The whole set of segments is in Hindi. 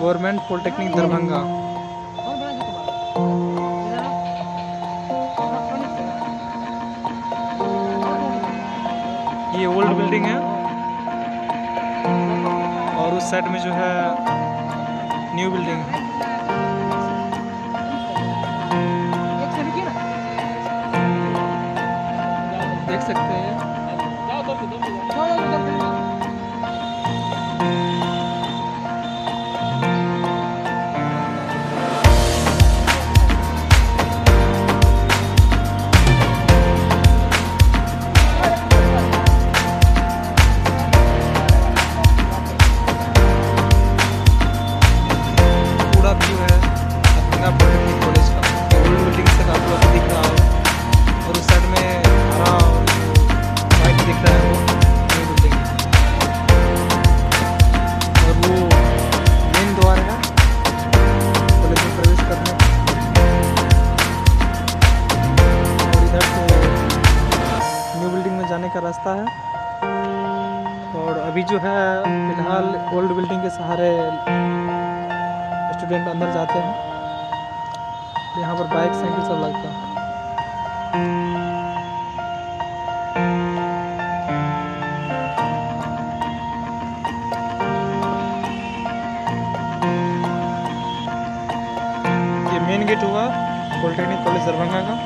Government polytechnic Darbhanga. ये ओल्ड बिल्डिंग है और उस साइड में जो है न्यू बिल्डिंग है। देख सकते हैं पूरा व्यू है दरभंगा पॉलिटेक्निक कॉलेज का। ओल्ड बिल्डिंग से आप लोग दिख रहा हो और उस साइड में हरा और वाइट दिख रहा है वो न्यू बिल्डिंग है। और वो मेन द्वार है कॉलेज में प्रवेश करने का। और इधर से न्यू बिल्डिंग में जाने का रास्ता है। और अभी जो है फिलहाल ओल्ड बिल्डिंग के सहारे स्टूडेंट अंदर जाते हैं। यहाँ पर बाइक साइकिल सब लगता है। ये मेन गेट हुआ पॉलिटेक्निक कॉलेज दरभंगा का।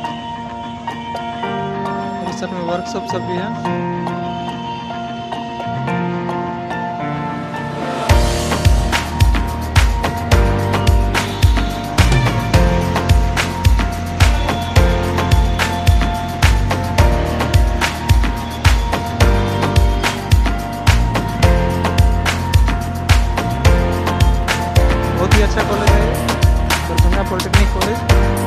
और इस में वर्कशॉप सब भी है। बहुत ही अच्छा कॉलेज है दरभंगा पॉलिटेक्निक कॉलेज।